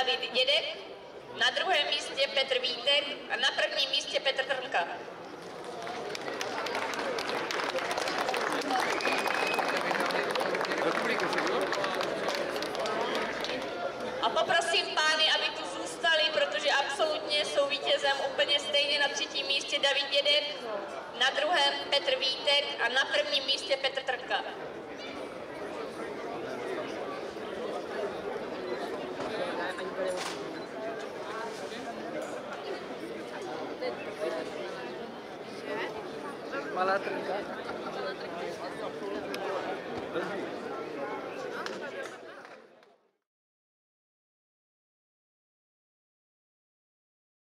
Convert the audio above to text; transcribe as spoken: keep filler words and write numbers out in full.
David Dědek, na druhém místě Petr Vítek a na prvním místě Petr Trnka. A poprosím pány, aby tu zůstali, protože absolutně jsou vítězem úplně stejně. Na třetím místě David Dědek, na druhém Petr Vítek a na prvním místě Petr Trnka.